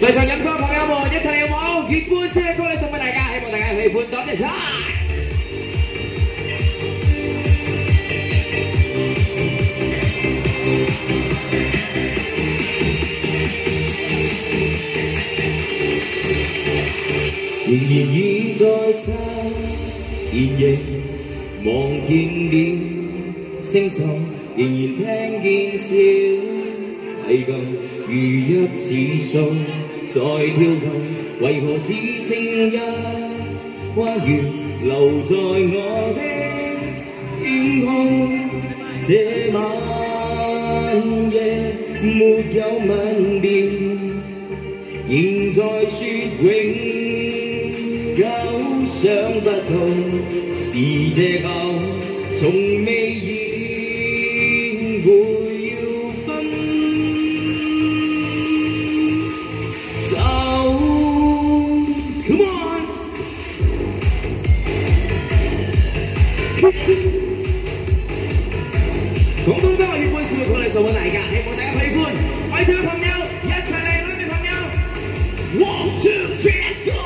在場飲酒朋友們一齊嚟玩月半生日歌禮送俾大家，希望大家喜歡，多謝晒。仍然現在生，現亦望見了星宿，仍然聽見小提琴如泣似訴在跳動，為何只剩一彎月留在我的天空？這晚夜沒有吻別，仍在說永久，想不到是借口，從未意會要分手。Come on， 廣東歌月半生日歌禮送俾大家，希望大家喜歡。愛聽嘅朋友一齊嚟，女嘅朋友 ，One Two Three Let's Go！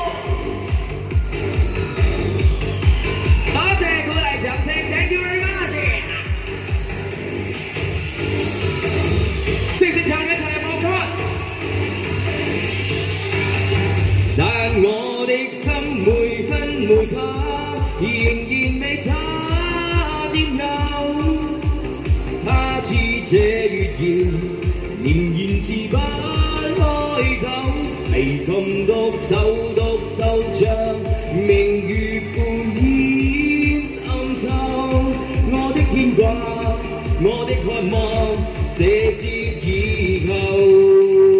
多謝鼓勵掌聲 ，Thank you very much。識唔識唱嘅一齊嚟望歌。但我的心每分每刻仍然未他佔有。他似這月兒，仍然是不開口，提琴獨奏着明月半掩深秋。我的牽掛，我的渴望，直接以後。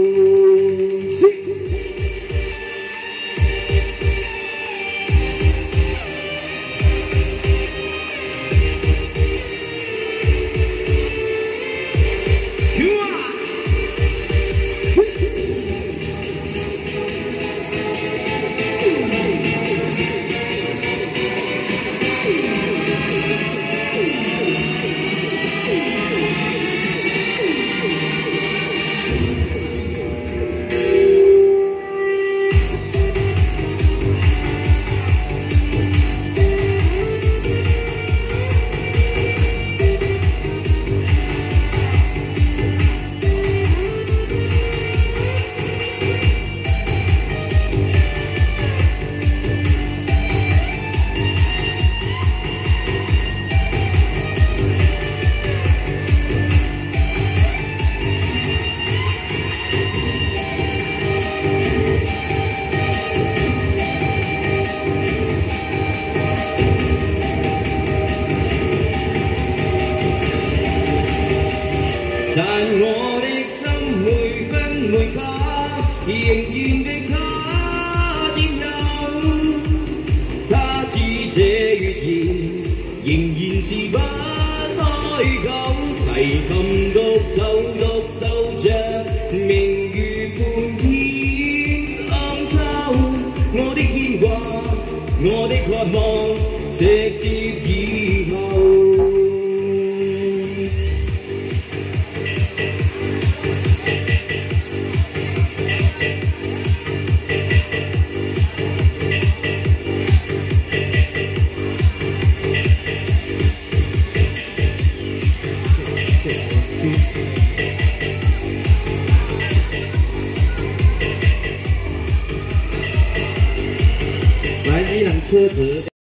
但我的心每分每刻仍然被他佔有，他似這月兒，仍然是不開口，提琴獨奏着明月半掩深秋。我的牽掛，我的渴望，直接以後。来，一辆车子。